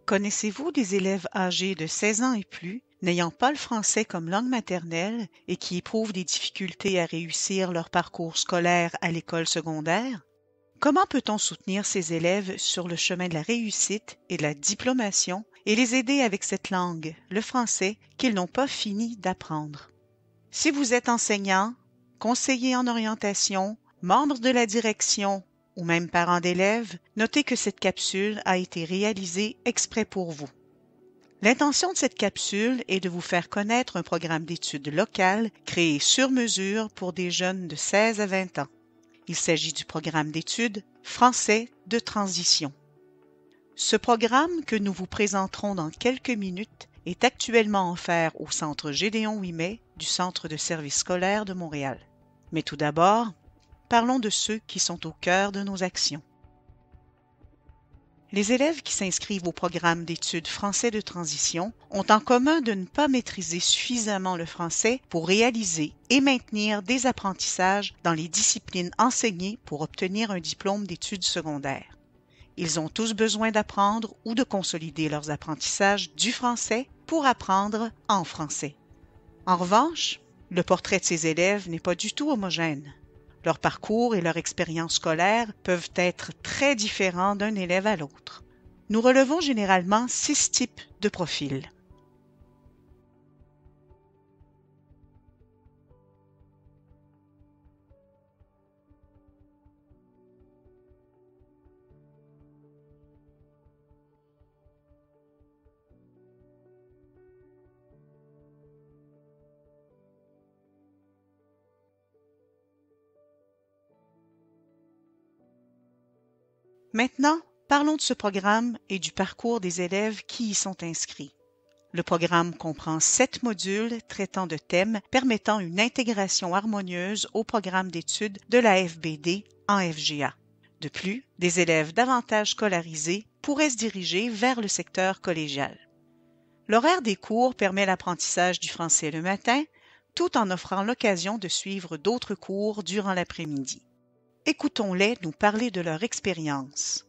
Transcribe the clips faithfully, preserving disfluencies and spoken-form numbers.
Connaissez-vous des élèves âgés de seize ans et plus, n'ayant pas le français comme langue maternelle et qui éprouvent des difficultés à réussir leur parcours scolaire à l'école secondaire? Comment peut-on soutenir ces élèves sur le chemin de la réussite et de la diplomation et les aider avec cette langue, le français, qu'ils n'ont pas fini d'apprendre? Si vous êtes enseignant, conseiller en orientation, membre de la direction ou même parent d'élèves, notez que cette capsule a été réalisée exprès pour vous. L'intention de cette capsule est de vous faire connaître un programme d'études locales créé sur mesure pour des jeunes de seize à vingt ans. Il s'agit du programme d'études Français de transition. Ce programme que nous vous présenterons dans quelques minutes est actuellement offert au Centre Gédéon Ouimet du Centre de services scolaires de Montréal. Mais tout d'abord, parlons de ceux qui sont au cœur de nos actions. Les élèves qui s'inscrivent au programme d'études français de transition ont en commun de ne pas maîtriser suffisamment le français pour réaliser et maintenir des apprentissages dans les disciplines enseignées pour obtenir un diplôme d'études secondaires. Ils ont tous besoin d'apprendre ou de consolider leurs apprentissages du français pour apprendre en français. En revanche, le portrait de ces élèves n'est pas du tout homogène. Leur parcours et leur expérience scolaire peuvent être très différents d'un élève à l'autre. Nous relevons généralement six types de profils. Maintenant, parlons de ce programme et du parcours des élèves qui y sont inscrits. Le programme comprend sept modules traitant de thèmes permettant une intégration harmonieuse au programme d'études de la F B D en F G A. De plus, des élèves davantage scolarisés pourraient se diriger vers le secteur collégial. L'horaire des cours permet l'apprentissage du français le matin, tout en offrant l'occasion de suivre d'autres cours durant l'après-midi. Écoutons-les nous parler de leur expérience.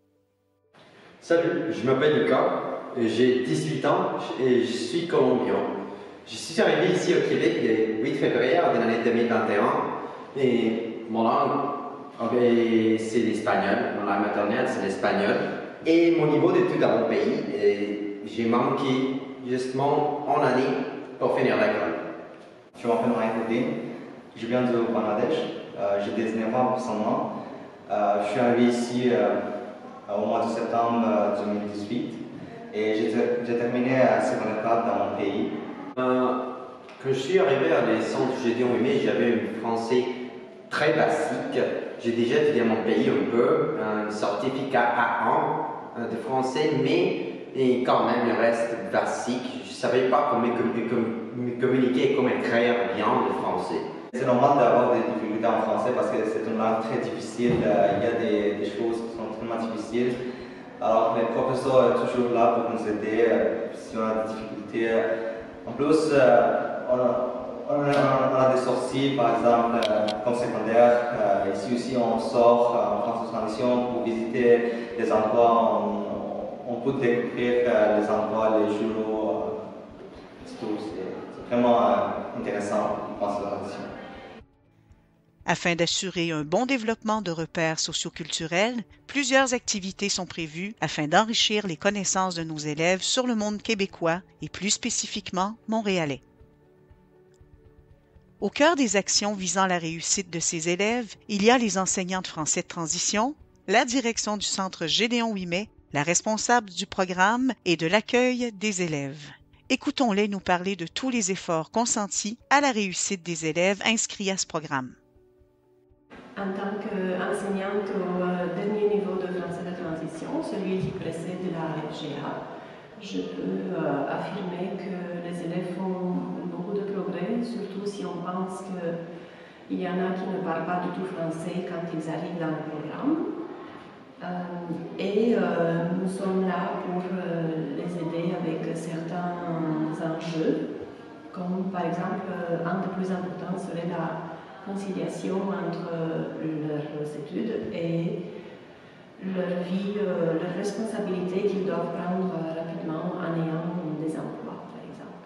Salut, je m'appelle Lucas, j'ai dix-huit ans et je suis colombien. Je suis arrivé ici au Québec le huit février de l'année deux mille vingt et un et mon langue, c'est l'espagnol, mon langue maternelle c'est l'espagnol. Et mon niveau d'études dans mon pays, j'ai manqué justement en année pour finir l'école. Je m'appelle Maïkoudine, je viens du Bangladesh. Euh, j'ai dix-neuf ans récemment. Euh, je suis arrivé ici euh, au mois de septembre euh, deux mille dix-huit et j'ai terminé à secondaire quatre dans mon pays. Euh, quand je suis arrivé à les centres Gédéon Ouimet, j'avais un français très basique. J'ai déjà étudié mon pays un peu, un certificat A un de français, mais et quand même il reste basique. Je ne savais pas comment communiquer et comment écrire bien le français. C'est normal d'avoir des difficultés en français parce que c'est une langue très difficile. Il y a des, des choses qui sont tellement difficiles. Alors les professeurs sont toujours là pour nous aider si on a des difficultés. En plus, on a, on a, on a des sorties, par exemple, comme secondaire. Ici aussi, on sort en France de transition pour visiter des endroits. On, on peut découvrir les endroits, les jours. C'est vraiment intéressant en France de transition. Afin d'assurer un bon développement de repères socioculturels, plusieurs activités sont prévues afin d'enrichir les connaissances de nos élèves sur le monde québécois et plus spécifiquement montréalais. Au cœur des actions visant la réussite de ces élèves, il y a les enseignants de français de transition, la direction du Centre Gédéon Ouimet, la responsable du programme et de l'accueil des élèves. Écoutons-les nous parler de tous les efforts consentis à la réussite des élèves inscrits à ce programme. En tant qu'enseignante au dernier niveau de français de transition, celui qui précède la F G A, je peux euh, affirmer que les élèves font beaucoup de progrès, surtout si on pense qu'il y en a qui ne parlent pas du tout français quand ils arrivent dans le programme. Euh, et euh, nous sommes là pour euh, les aider avec certains enjeux, comme par exemple, un des plus importants serait la conciliation entre leurs études et leur vie, euh, leurs responsabilités qu'ils doivent prendre euh, rapidement en ayant des emplois, par exemple.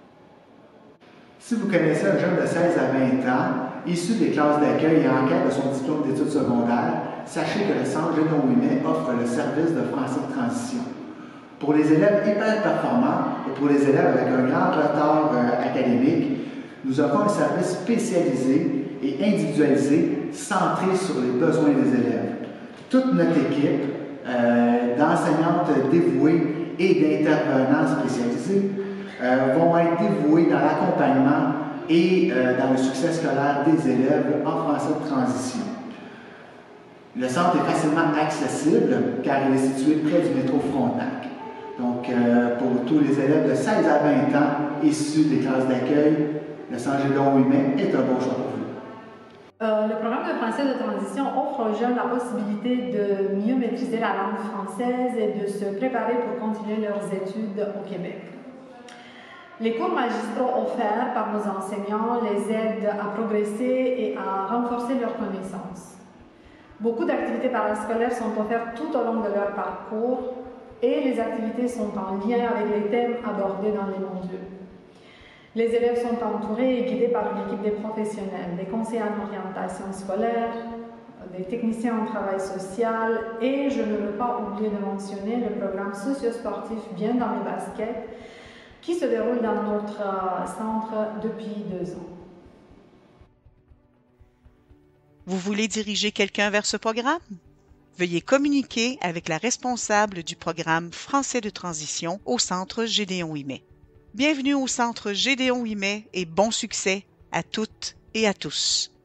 Si vous connaissez un jeune de seize à vingt ans, issu des classes d'accueil et en quête de son diplôme d'études secondaires, sachez que le Centre Gédéon Ouimet offre le service de français de transition. Pour les élèves hyper performants et pour les élèves avec un grand retard euh, académique, nous offrons un service spécialisé et individualisé centré sur les besoins des élèves. Toute notre équipe euh, d'enseignantes dévouées et d'intervenants spécialisés euh, vont être dévoués dans l'accompagnement et euh, dans le succès scolaire des élèves en français de transition. Le centre est facilement accessible car il est situé près du métro Frontenac. Donc, euh, pour tous les élèves de seize à vingt ans issus des classes d'accueil, le Centre Gédéon Ouimet est un bon choix pour vous. Euh, le programme de français de transition offre aux jeunes la possibilité de mieux maîtriser la langue française et de se préparer pour continuer leurs études au Québec. Les cours magistraux offerts par nos enseignants les aident à progresser et à renforcer leurs connaissances. Beaucoup d'activités parascolaires sont offertes tout au long de leur parcours et les activités sont en lien avec les thèmes abordés dans les modules. Les élèves sont entourés et guidés par une équipe de professionnels, des conseillers en orientation scolaire, des techniciens en travail social et je ne veux pas oublier de mentionner le programme socio-sportif Bien dans mes baskets qui se déroule dans notre centre depuis deux ans. Vous voulez diriger quelqu'un vers ce programme? Veuillez communiquer avec la responsable du programme Français de transition au Centre Gédéon Ouimet. Bienvenue au Centre Gédéon Ouimet et bon succès à toutes et à tous.